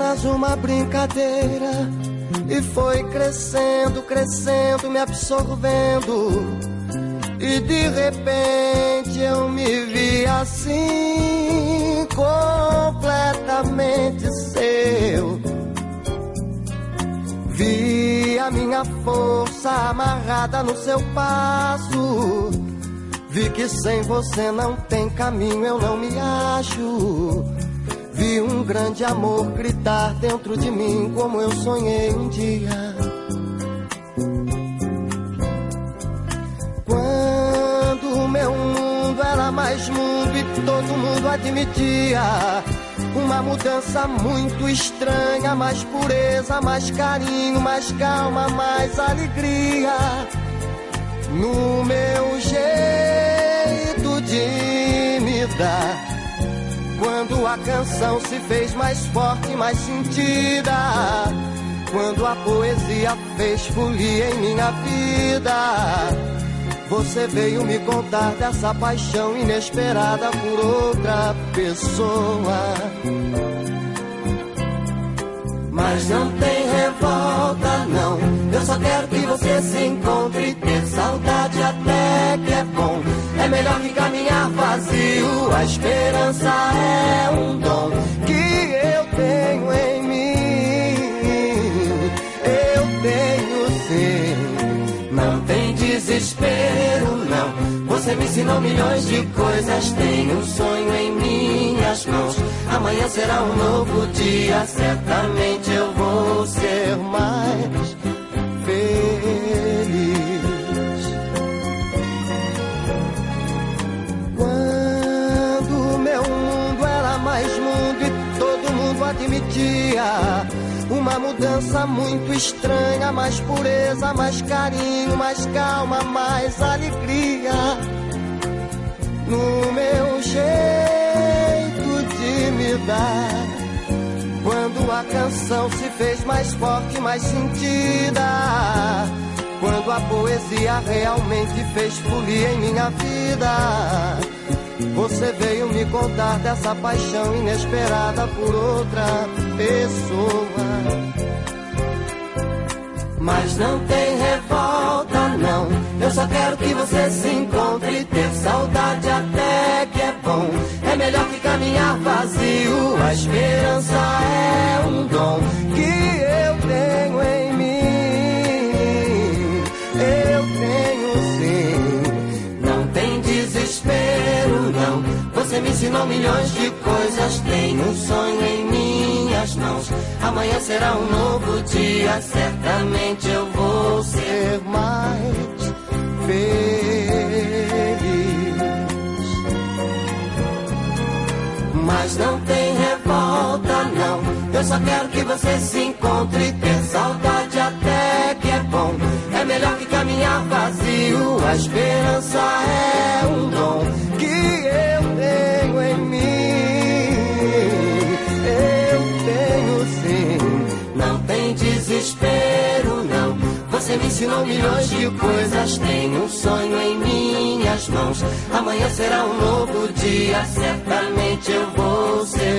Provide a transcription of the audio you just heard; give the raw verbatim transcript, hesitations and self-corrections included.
apenas uma brincadeira e foi crescendo, crescendo, me absorvendo. E de repente eu me vi assim, completamente seu. Vi a minha força amarrada no seu passo. Vi que sem você não tem caminho, eu não me acho. Vi um grande amor gritar dentro de mim como eu sonhei um dia. Quando o meu mundo era mais mundo e todo mundo admitia uma mudança muito estranha, mais pureza, mais carinho, mais calma, mais alegria no meu jeito de me dar. Quando a canção se fez mais forte, mais sentida, quando a poesia fez folia em minha vida, você veio me contar dessa paixão inesperada por outra pessoa. Mas não tem revolta, não. Eu só quero que você se encontre. Ter saudade até que é bom. É melhor que caminhar vazio. A esperança é um dom que eu tenho em mim. Eu tenho sim. Não tem desespero, não. Você me ensinou milhões de coisas. Tenho um sonho em minhas mãos. Amanhã será um novo dia. Certamente eu vou ser mais feliz. Quando meu mundo era mais mundo e todo mundo admitia uma mudança muito estranha, mais pureza, mais carinho, mais calma, mais alegria no meu jeito de me dar. Quando a canção se fez mais forte, mais sentida, quando a poesia realmente fez folia em minha vida, você veio me contar dessa paixão inesperada por outra pessoa. Mas não tem revolta, não. Eu só quero que você se encontre. Ter saudade até que é bom. É melhor que caminhar vazio. A esperança é um dom que eu tenho em mim. Eu tenho sim. Não tem desespero, não. Você me ensinou milhões de coisas. Tenho um sonho em minhas mãos. Amanhã será um novo dia. Certamente eu vou ser mais feliz. Mas não tem revolta, não. Eu só quero que você se encontre. Ter saudade até que é bom. É melhor que caminhar vazio. A esperança é um dom que eu tenho em mim. Eu tenho sim. Não tem desespero, não. Você me ensinou milhões de coisas. Tenho um sonho em minhas mãos. Amanhã será um novo dia. Certamente eu vou ser